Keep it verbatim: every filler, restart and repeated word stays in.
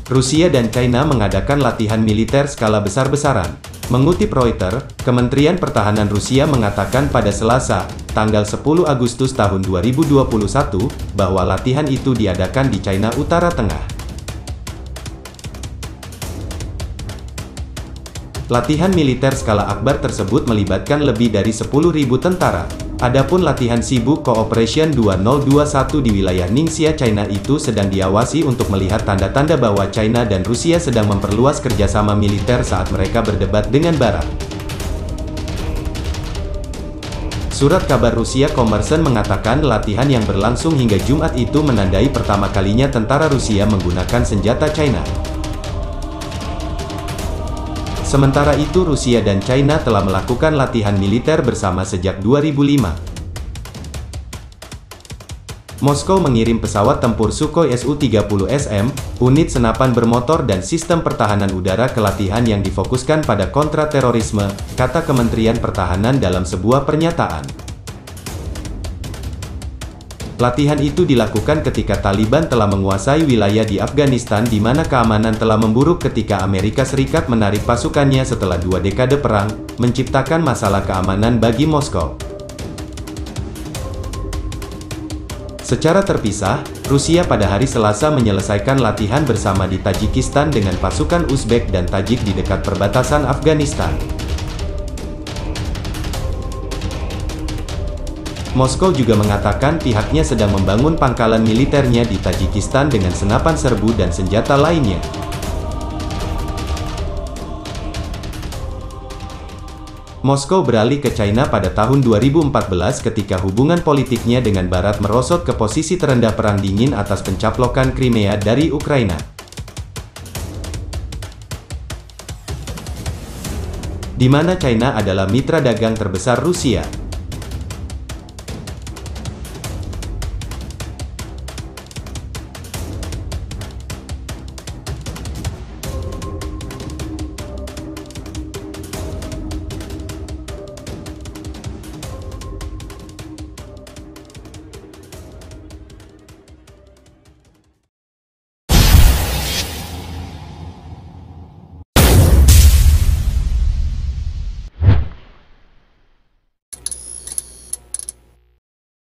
Rusia dan China mengadakan latihan militer skala besar-besaran. Mengutip Reuters, Kementerian Pertahanan Rusia mengatakan pada Selasa, tanggal sepuluh Agustus tahun dua ribu dua puluh satu, bahwa latihan itu diadakan di China Utara Tengah. Latihan militer skala akbar tersebut melibatkan lebih dari sepuluh ribu tentara. Adapun latihan Sibuk Cooperation dua nol dua satu di wilayah Ningxia, China itu sedang diawasi untuk melihat tanda-tanda bahwa China dan Rusia sedang memperluas kerjasama militer saat mereka berdebat dengan Barat. Surat kabar Rusia Kommersant mengatakan latihan yang berlangsung hingga Jumat itu menandai pertama kalinya tentara Rusia menggunakan senjata China. Sementara itu Rusia dan China telah melakukan latihan militer bersama sejak dua ribu lima. Moskow mengirim pesawat tempur Sukhoi Su tiga puluh S M, unit senapan bermotor dan sistem pertahanan udara ke latihan yang difokuskan pada kontraterorisme, kata Kementerian Pertahanan dalam sebuah pernyataan. Latihan itu dilakukan ketika Taliban telah menguasai wilayah di Afghanistan di mana keamanan telah memburuk ketika Amerika Serikat menarik pasukannya setelah dua dekade perang, menciptakan masalah keamanan bagi Moskow. Secara terpisah, Rusia pada hari Selasa menyelesaikan latihan bersama di Tajikistan dengan pasukan Uzbek dan Tajik di dekat perbatasan Afghanistan. Moskow juga mengatakan pihaknya sedang membangun pangkalan militernya di Tajikistan dengan senapan serbu dan senjata lainnya. Moskow beralih ke China pada tahun dua ribu empat belas ketika hubungan politiknya dengan Barat merosot ke posisi terendah Perang Dingin atas pencaplokan Crimea dari Ukraina. Di mana China adalah mitra dagang terbesar Rusia.